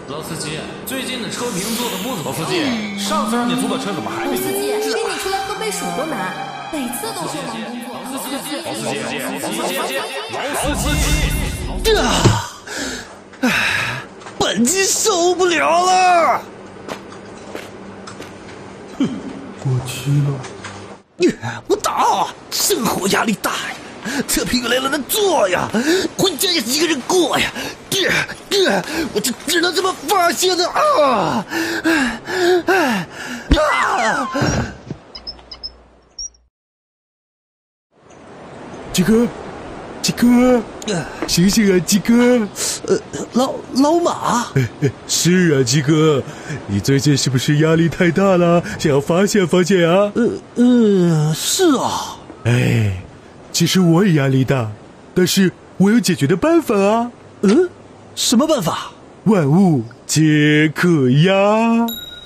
老司机，最近的车评做的不怎么。老司机，上次让你租的车怎么还没租？ 老司机，约你出来喝杯水多难，每次都说忙工作。 老司机，老司机，本机受不了了。 哼，过期了。 不打，生活压力大呀，测评越来越难做呀，回家也是一个人过呀，我就只能这么发泄的啊！ 鸡哥，醒醒啊，鸡哥！ 老马？ 是啊，鸡哥，你最近是不是压力太大了，想要发泄发泄啊？ 是啊。 哎，其实我也压力大，但是我有解决的办法啊。 什么办法？ 万物皆可压。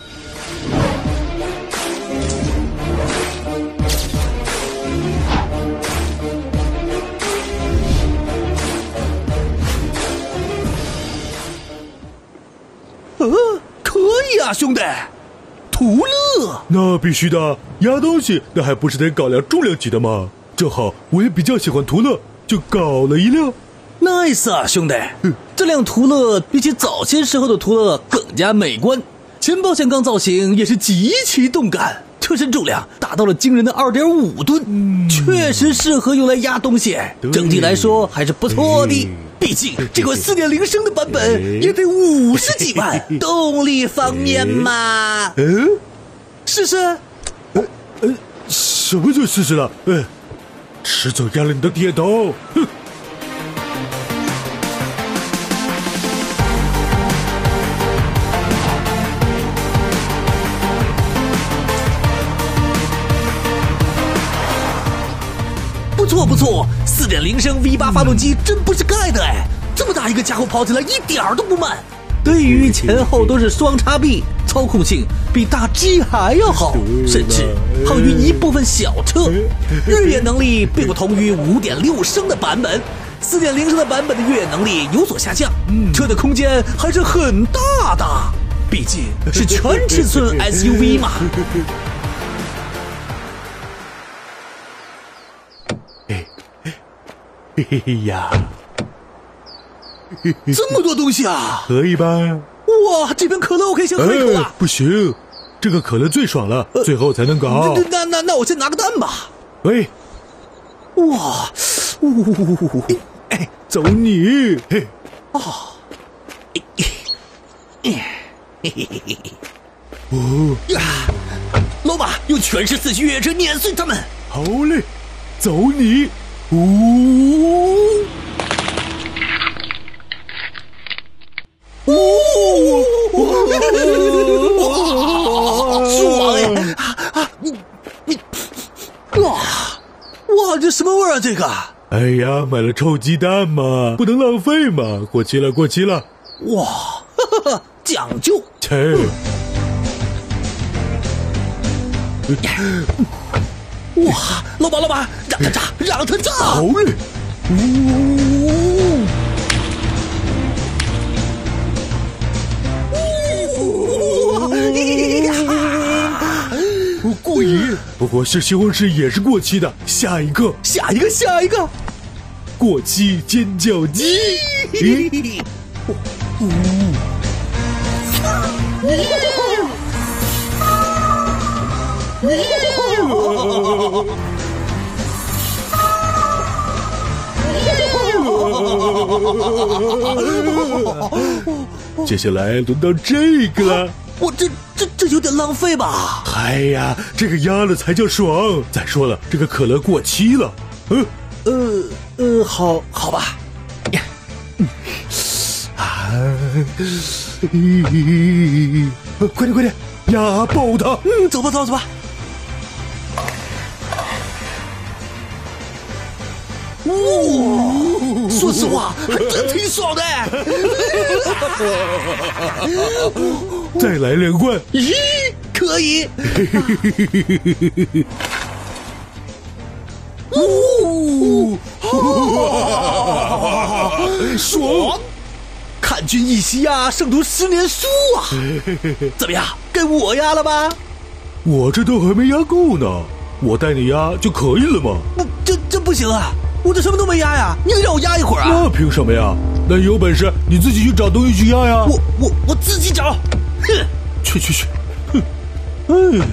可以啊，兄弟，图乐。 那必须的，压东西那还不是得搞辆重量级的吗？正好我也比较喜欢图乐，就搞了一辆。 nice 啊，兄弟，这辆途乐比起早些时候的途乐更加美观，前保险杠造型也是极其动感，车身重量达到了惊人的 2.5 吨，确实适合用来压东西，整体来说还是不错的。毕竟这款 4.0 升的版本也得50几万，动力方面嘛，试试。 什么就试试了？迟早压了你的铁头！哼！ 不错 ,4.0 升 V8 发动机真不是盖的哎，这么大一个家伙跑起来一点都不慢。对于前后都是双叉臂，操控性比大 G 还要好，甚至好于一部分小车。越野能力并不同于 5.6 升的版本， 4.0 升的版本的越野能力有所下降，车的空间还是很大的，毕竟是全尺寸 SUV 嘛。 嘿嘿呀， 这么多东西啊， 可以吧？ 哇，这瓶可乐我可以先喝一口啊！ 不行，这个可乐最爽了，最后才能搞。 那我先拿个蛋吧。 喂， 哇， 走你！嘿， 老马用全时4驱越野车碾碎他们。 好嘞，走你！ 爽哎！哇，这什么味儿啊？这个？ 哎呀，买了臭鸡蛋嘛，不能浪费嘛，过期了。 哇，讲究。 切！ 哇，老板，让他炸！ 好嘞！过瘾，不过是西红柿也是过期的。下一个，过期尖叫鸡！接下来轮到这个了。 我这有点浪费吧？ 哎呀，这个压了才叫爽。再说了，这个可乐过期了。 好吧。 快点，压爆它！ 走吧。说实话，还真挺爽的。 再来2罐。 咦，可以。 爽！ 看万军一息压，胜读10年书啊！怎么样，该我压了吧？ 我这都还没压够呢，我带你压就可以了嘛。 这不行啊！我这什么都没压呀，你得让我压一会儿啊！ 那凭什么呀？那你有本事你自己去找东西去压呀！ 我自己找，哼！ 去，哼！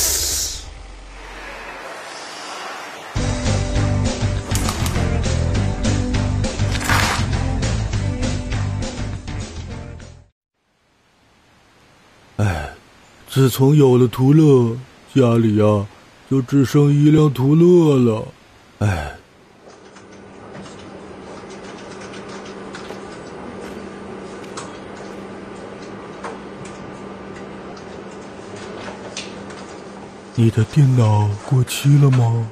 哎，自从有了图乐，家里呀就只剩一辆图乐了。哎。你的电脑过期了吗？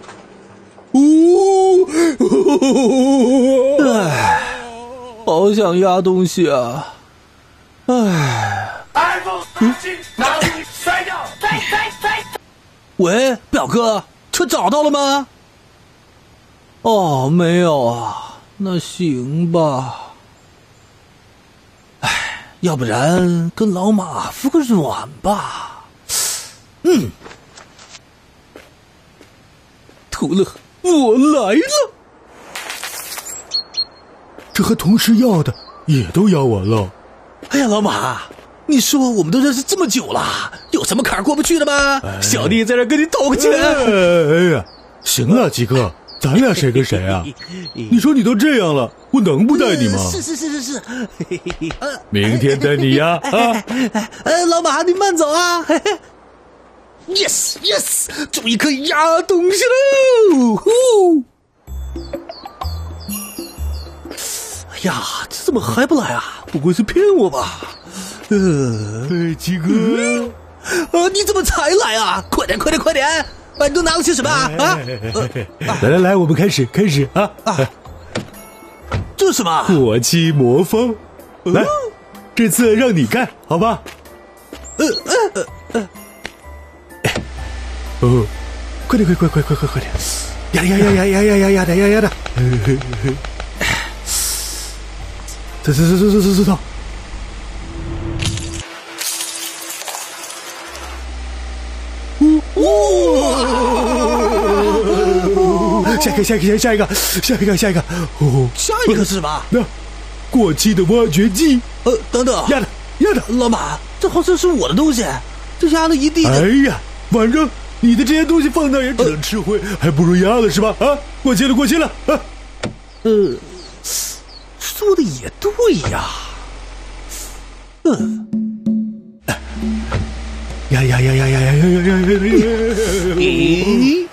唉，好想压东西啊！唉。喂，表哥，车找到了吗？哦，没有啊，那行吧。唉，要不然跟老马服个软吧。图乐，我来了。 这和同事要的也都要完了。 哎呀，老马，你说我们都认识这么久了，有什么坎儿过不去的吗？小弟在这跟你讨个钱。 哎呀，行了，鸡哥，咱俩谁跟谁啊？你说你都这样了，我能不带你吗？ 是。 明天带你呀！ 老马，你慢走啊！Yes， 终于可以压东西喽！哎呀，这怎么还不来啊？不会是骗我吧？ 鸡哥， 你怎么才来啊？快点！你都拿了些什么啊？ 来，我们开始啊！ 这是什么？ 过期魔方，来，这次让你干，好吧？快点！压的！走！下一个！ 下一个是什么？ 那过期的挖掘机。 等等， 压的！ 老马，这好像是我的东西，这压了一地。 哎呀，反正你的这些东西放那也只能吃灰，还不如压了是吧？啊，过期了啊！ 说的也对呀。 呀！ 咦？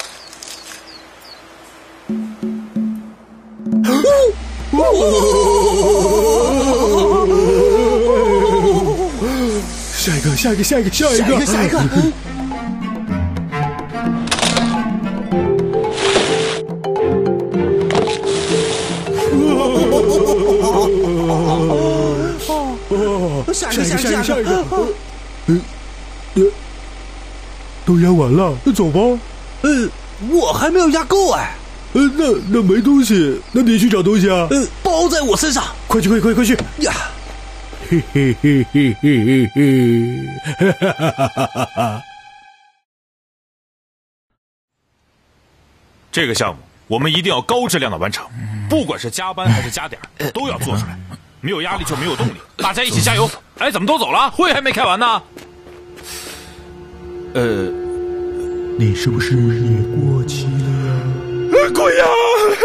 下一个！下一个！都压完了，那走吧。 我还没有压够哎。 那没东西，那你去找东西啊。 包在我身上， 快去呀！嘿！ 这个项目我们一定要高质量的完成，不管是加班还是加点都要做出来。没有压力就没有动力，大家一起加油！哎，怎么都走了？会还没开完呢。 你是不是也过期了呀？ 滚呀！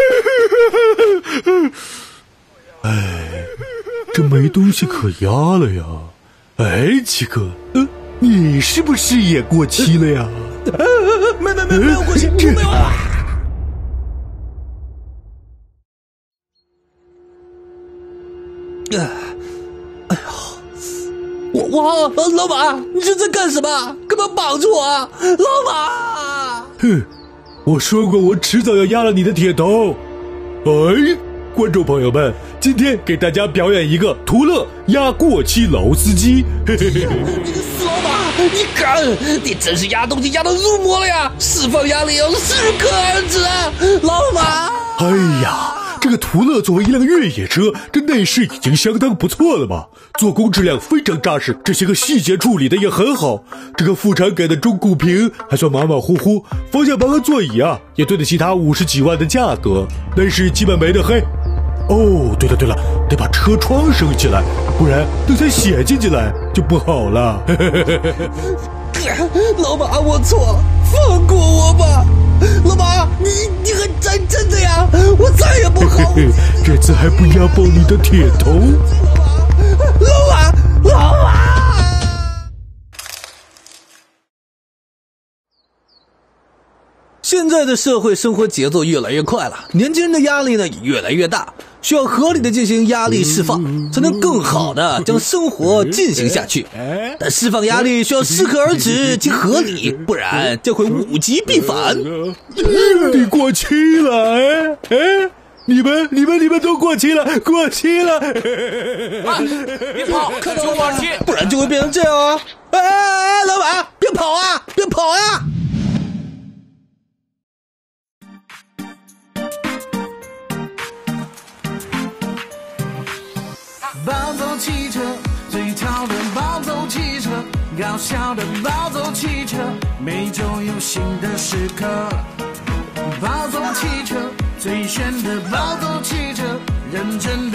哎，这没东西可压了呀！哎，七哥，你是不是也过期了呀？ 没有过期，没有啊！哎呀，我老马，你这在干什么？干嘛绑住我啊？老马！ 哼，我说过我迟早要压了你的铁头。哎，观众朋友们，今天给大家表演一个图乐压过期老司机。嘿嘿嘿， 你个死老马，你敢！你真是压东西压到入魔了呀！释放压力要适可而止啊，老马！ 哎呀， 这个途乐作为一辆越野车，这内饰已经相当不错了吧？做工质量非常扎实，这些个细节处理的也很好。这个副厂给的中古屏还算马马虎虎，方向盘和座椅啊也对得起它50几万的价格，内饰基本没得黑。哦，对了，得把车窗升起来，不然等它血进进来就不好了。 老马，我错了，放过我吧！老马，你很真的呀，我再也不好。 这次还不压爆你的铁头！ 老马！现在的社会生活节奏越来越快了，年轻人的压力呢也越来越大，需要合理的进行压力释放，才能更好的将生活进行下去。但释放压力需要适可而止及合理，不然将会物极必反。 你过期了，你们都过期了，过期了！ 别跑， 看到了吗？不然就会变成这样啊！老马，别跑啊，别跑啊！ 暴走汽车，最潮的暴走汽车，搞笑的暴走汽车，每周有新的时刻。暴走汽车，最炫的暴走汽车，认真